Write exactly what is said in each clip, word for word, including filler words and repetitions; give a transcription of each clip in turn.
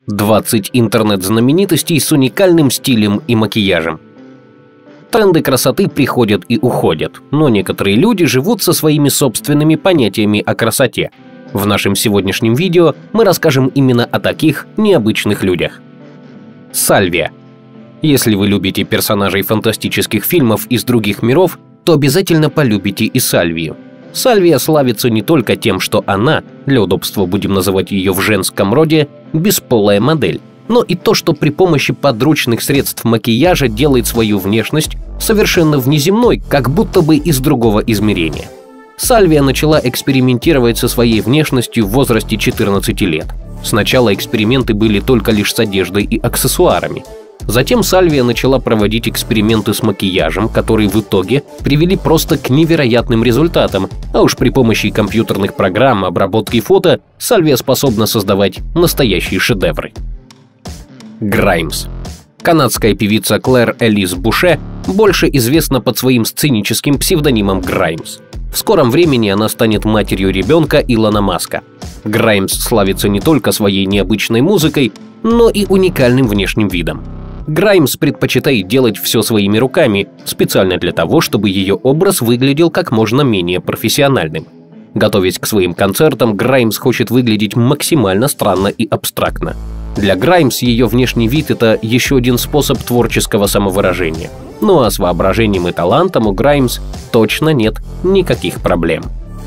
двадцать интернет-знаменитостей с уникальным стилем и макияжем. Тренды красоты приходят и уходят, но некоторые люди живут со своими собственными понятиями о красоте. В нашем сегодняшнем видео мы расскажем именно о таких необычных людях. Сальвия. Если вы любите персонажей фантастических фильмов из других миров, то обязательно полюбите и Сальвию. Сальвия славится не только тем, что она, для удобства будем называть ее в женском роде, бесполая модель, но и то, что при помощи подручных средств макияжа делает свою внешность совершенно внеземной, как будто бы из другого измерения. Сальвия начала экспериментировать со своей внешностью в возрасте четырнадцати лет. Сначала эксперименты были только лишь с одеждой и аксессуарами. Затем Сальвия начала проводить эксперименты с макияжем, которые в итоге привели просто к невероятным результатам, а уж при помощи компьютерных программ, обработки фото Сальвия способна создавать настоящие шедевры. Граймс. Канадская певица Клэр Элис Буше больше известна под своим сценическим псевдонимом Граймс. В скором времени она станет матерью ребенка Илона Маска. Граймс славится не только своей необычной музыкой, но и уникальным внешним видом. Граймс предпочитает делать все своими руками, специально для того, чтобы ее образ выглядел как можно менее профессиональным. Готовясь к своим концертам, Граймс хочет выглядеть максимально странно и абстрактно. Для Граймс ее внешний вид – это еще один способ творческого самовыражения. Ну а с воображением и талантом у Граймс точно нет никаких проблем.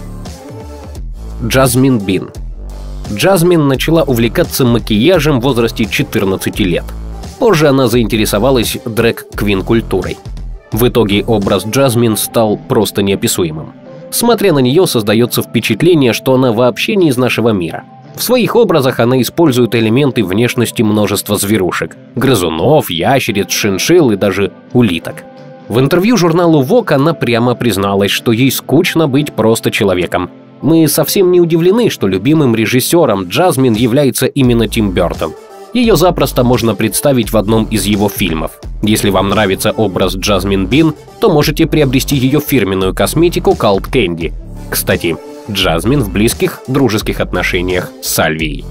Джазмин Бин. Джазмин начала увлекаться макияжем в возрасте четырнадцати лет. Позже она заинтересовалась дрэг-квин-культурой. В итоге образ Джазмин стал просто неописуемым. Смотря на нее, создается впечатление, что она вообще не из нашего мира. В своих образах она использует элементы внешности множества зверушек – грызунов, ящериц, шиншилл и даже улиток. В интервью журналу Vogue она прямо призналась, что ей скучно быть просто человеком. Мы совсем не удивлены, что любимым режиссером Джазмин является именно Тим Бёртон. Ее запросто можно представить в одном из его фильмов. Если вам нравится образ Джазмин Бин, то можете приобрести ее фирменную косметику Cult Candy. Кстати, Джазмин в близких дружеских отношениях с Сальвией.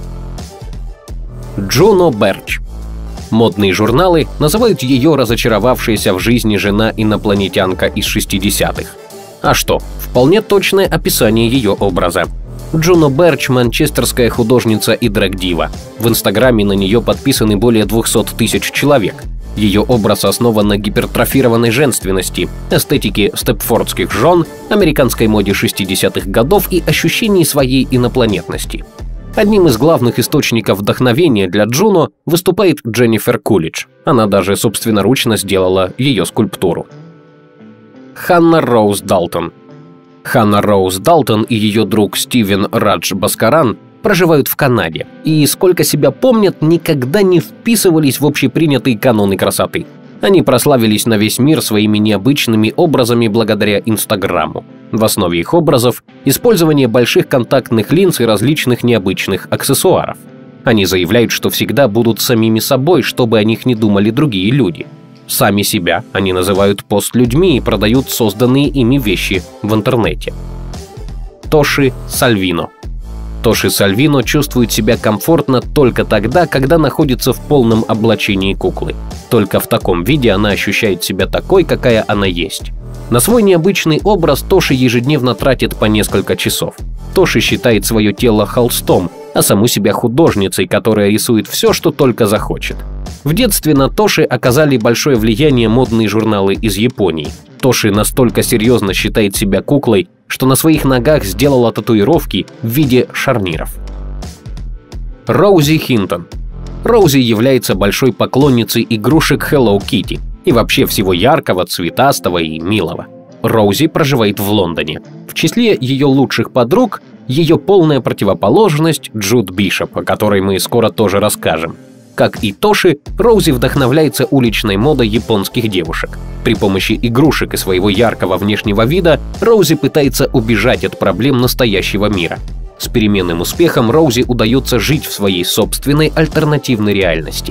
Джуно Берч. Модные журналы называют ее разочаровавшаяся в жизни жена-инопланетянка из шестидесятых. А что, вполне точное описание ее образа. Джуно Берч – манчестерская художница и дрэг-дива. В Инстаграме на нее подписаны более двухсот тысяч человек. Ее образ основан на гипертрофированной женственности, эстетике степфордских жен, американской моде шестидесятых годов и ощущении своей инопланетности. Одним из главных источников вдохновения для Джуно выступает Дженнифер Кулидж. Она даже собственноручно сделала ее скульптуру. Ханна Роуз Далтон. Ханна Роуз Далтон и ее друг Стивен Радж Баскаран проживают в Канаде и, сколько себя помнят, никогда не вписывались в общепринятые каноны красоты. Они прославились на весь мир своими необычными образами благодаря Инстаграму. В основе их образов – использование больших контактных линз и различных необычных аксессуаров. Они заявляют, что всегда будут самими собой, что бы о них ни думали другие люди. Сами себя они называют постлюдьми и продают созданные ими вещи в интернете. Тоши Сальвино. Тоши Сальвино чувствует себя комфортно только тогда, когда находится в полном облачении куклы. Только в таком виде она ощущает себя такой, какая она есть. На свой необычный образ Тоши ежедневно тратит по несколько часов. Тоши считает свое тело холстом, а саму себя художницей, которая рисует все, что только захочет. В детстве на Тоши оказали большое влияние модные журналы из Японии. Тоши настолько серьезно считает себя куклой, что на своих ногах сделала татуировки в виде шарниров. Роузи Хинтон. Роузи является большой поклонницей игрушек Hello Kitty и вообще всего яркого, цветастого и милого. Роузи проживает в Лондоне. В числе ее лучших подруг ее полная противоположность Джуд Бишоп, о которой мы скоро тоже расскажем. Как и Тоши, Роузи вдохновляется уличной модой японских девушек. При помощи игрушек и своего яркого внешнего вида Роузи пытается убежать от проблем настоящего мира. С переменным успехом Роузи удается жить в своей собственной альтернативной реальности.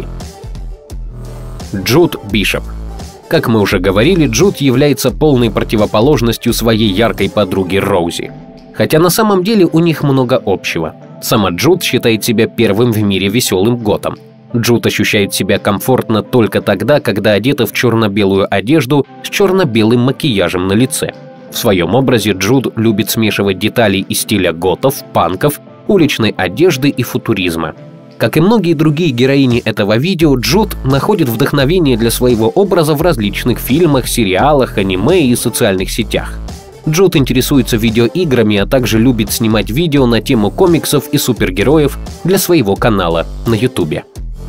Джуд Бишоп. Как мы уже говорили, Джуд является полной противоположностью своей яркой подруги Роузи. Хотя на самом деле у них много общего. Сама Джуд считает себя первым в мире веселым готом. Джуд ощущает себя комфортно только тогда, когда одета в черно-белую одежду с черно-белым макияжем на лице. В своем образе Джуд любит смешивать детали из стиля готов, панков, уличной одежды и футуризма. Как и многие другие героини этого видео, Джуд находит вдохновение для своего образа в различных фильмах, сериалах, аниме и социальных сетях. Джуд интересуется видеоиграми, а также любит снимать видео на тему комиксов и супергероев для своего канала на ютубе.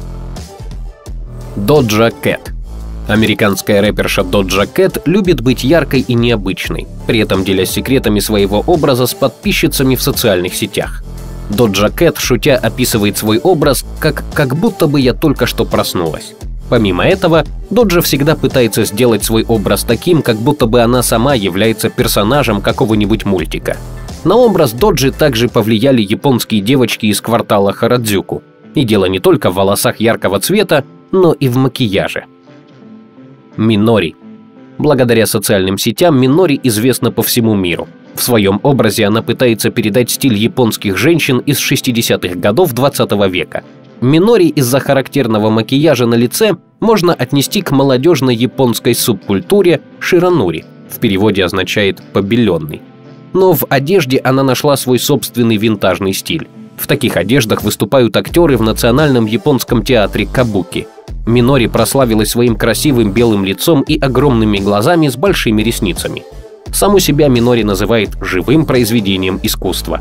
Доджа Кэт. Американская рэперша Доджа Кэт любит быть яркой и необычной, при этом делясь секретами своего образа с подписчицами в социальных сетях. Доджа Кэт, шутя, описывает свой образ как «как будто бы я только что проснулась». Помимо этого, Доджа всегда пытается сделать свой образ таким, как будто бы она сама является персонажем какого-нибудь мультика. На образ Доджи также повлияли японские девочки из квартала Харадзюку. И дело не только в волосах яркого цвета, но и в макияже. Минори. Благодаря социальным сетям Минори известна по всему миру. В своем образе она пытается передать стиль японских женщин из шестидесятых годов двадцатого века. Минори из-за характерного макияжа на лице можно отнести к молодежной японской субкультуре широнури, в переводе означает «побеленный». Но в одежде она нашла свой собственный винтажный стиль. В таких одеждах выступают актеры в национальном японском театре кабуки. Минори прославилась своим красивым белым лицом и огромными глазами с большими ресницами. Саму себя Минори называет живым произведением искусства.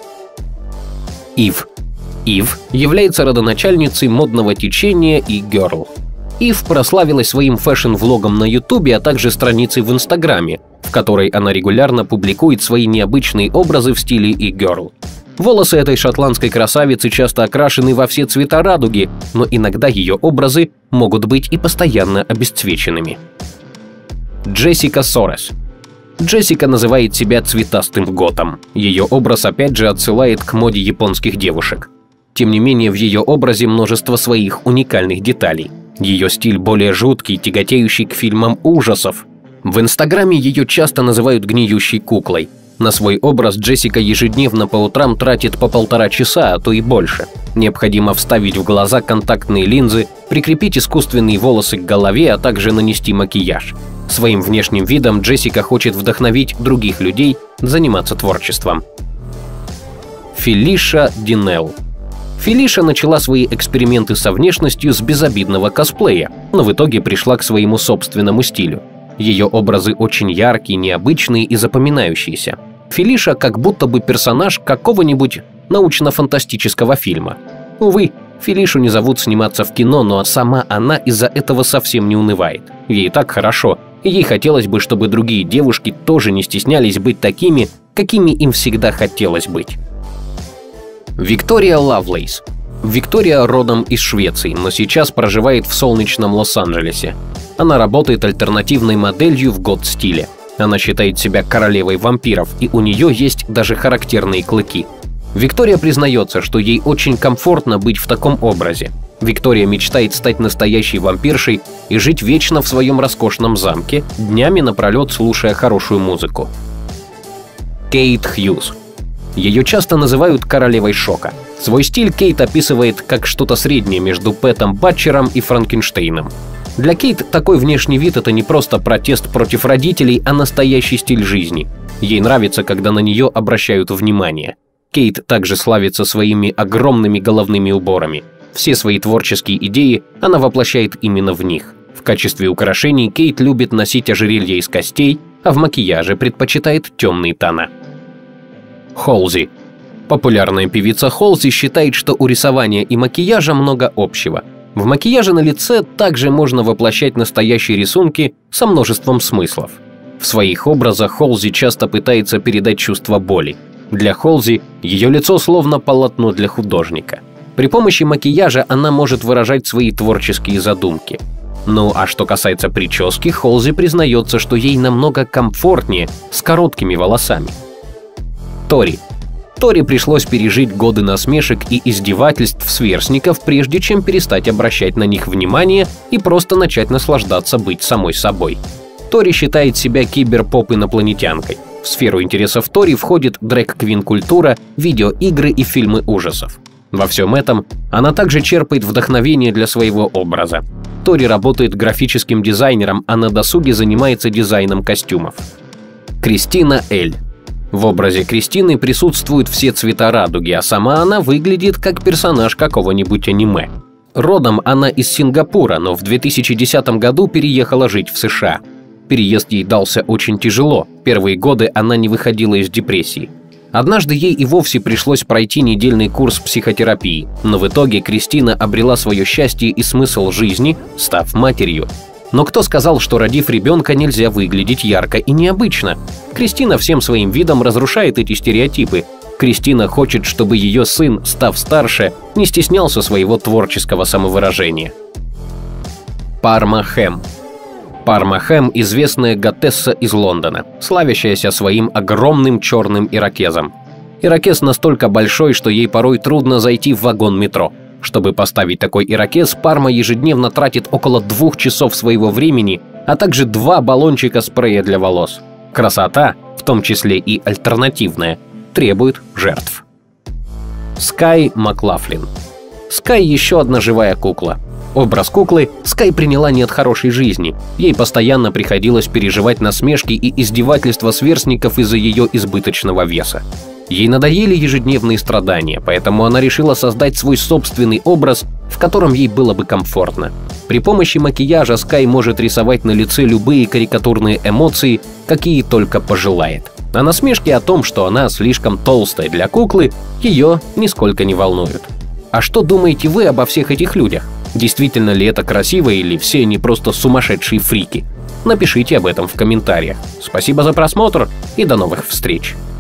Ив. Ив является родоначальницей модного течения и герл. Ив прославилась своим фэшн-влогом на ютубе, а также страницей в инстаграме, в которой она регулярно публикует свои необычные образы в стиле и герл. Волосы этой шотландской красавицы часто окрашены во все цвета радуги, но иногда ее образы могут быть и постоянно обесцвеченными. Джессика Сорес. Джессика называет себя цветастым готом. Ее образ опять же отсылает к моде японских девушек. Тем не менее, в ее образе множество своих уникальных деталей. Ее стиль более жуткий, тяготеющий к фильмам ужасов. В инстаграме ее часто называют гниющей куклой. На свой образ Джессика ежедневно по утрам тратит по полтора часа, а то и больше. Необходимо вставить в глаза контактные линзы, прикрепить искусственные волосы к голове, а также нанести макияж. Своим внешним видом Джессика хочет вдохновить других людей заниматься творчеством. Фелиша Динелл. Фелиша начала свои эксперименты со внешностью с безобидного косплея, но в итоге пришла к своему собственному стилю. Ее образы очень яркие, необычные и запоминающиеся. Фелиша как будто бы персонаж какого-нибудь научно-фантастического фильма. Увы, Фелишу не зовут сниматься в кино, но сама она из-за этого совсем не унывает. Ей так хорошо, и ей хотелось бы, чтобы другие девушки тоже не стеснялись быть такими, какими им всегда хотелось быть. Виктория Лавлейс. Виктория родом из Швеции, но сейчас проживает в солнечном Лос-Анджелесе. Она работает альтернативной моделью в гот-стиле. Она считает себя королевой вампиров, и у нее есть даже характерные клыки. Виктория признается, что ей очень комфортно быть в таком образе. Виктория мечтает стать настоящей вампиршей и жить вечно в своем роскошном замке, днями напролет слушая хорошую музыку. Кейт Хьюз. Ее часто называют королевой шока. Свой стиль Кейт описывает как что-то среднее между Пэтом Батчером и Франкенштейном. Для Кейт такой внешний вид — это не просто протест против родителей, а настоящий стиль жизни. Ей нравится, когда на нее обращают внимание. Кейт также славится своими огромными головными уборами. Все свои творческие идеи она воплощает именно в них. В качестве украшений Кейт любит носить ожерелья из костей, а в макияже предпочитает темные тона. Холзи. Популярная певица Холзи считает, что у рисования и макияжа много общего. В макияже на лице также можно воплощать настоящие рисунки со множеством смыслов. В своих образах Холзи часто пытается передать чувство боли. Для Холзи ее лицо словно полотно для художника. При помощи макияжа она может выражать свои творческие задумки. Ну а что касается прически, Холзи признается, что ей намного комфортнее с короткими волосами. Тори. Тори пришлось пережить годы насмешек и издевательств сверстников, прежде чем перестать обращать на них внимание и просто начать наслаждаться быть самой собой. Тори считает себя киберпоп-инопланетянкой. В сферу интересов Тори входит дрэг-квин-культура, видеоигры и фильмы ужасов. Во всем этом она также черпает вдохновение для своего образа. Тори работает графическим дизайнером, а на досуге занимается дизайном костюмов. Кристина Эль. В образе Кристины присутствуют все цвета радуги, а сама она выглядит как персонаж какого-нибудь аниме. Родом она из Сингапура, но в две тысячи десятом году переехала жить в США. Переезд ей дался очень тяжело, первые годы она не выходила из депрессии. Однажды ей и вовсе пришлось пройти недельный курс психотерапии, но в итоге Кристина обрела свое счастье и смысл жизни, став матерью. Но кто сказал, что, родив ребенка, нельзя выглядеть ярко и необычно? Кристина всем своим видом разрушает эти стереотипы. Кристина хочет, чтобы ее сын, став старше, не стеснялся своего творческого самовыражения. Парма Хэм. Парма Хэм – известная готесса из Лондона, славящаяся своим огромным черным ирокезом. Ирокез настолько большой, что ей порой трудно зайти в вагон метро. Чтобы поставить такой ирокез, Парма ежедневно тратит около двух часов своего времени, а также два баллончика спрея для волос. Красота, в том числе и альтернативная, требует жертв. Скай Маклафлин. Скай – еще одна живая кукла. Образ куклы Скай приняла не от хорошей жизни. Ей постоянно приходилось переживать насмешки и издевательства сверстников из-за ее избыточного веса. Ей надоели ежедневные страдания, поэтому она решила создать свой собственный образ, в котором ей было бы комфортно. При помощи макияжа Скай может рисовать на лице любые карикатурные эмоции, какие только пожелает. А насмешки о том, что она слишком толстая для куклы, ее нисколько не волнуют. А что думаете вы обо всех этих людях? Действительно ли это красиво или все они просто сумасшедшие фрики? Напишите об этом в комментариях. Спасибо за просмотр и до новых встреч!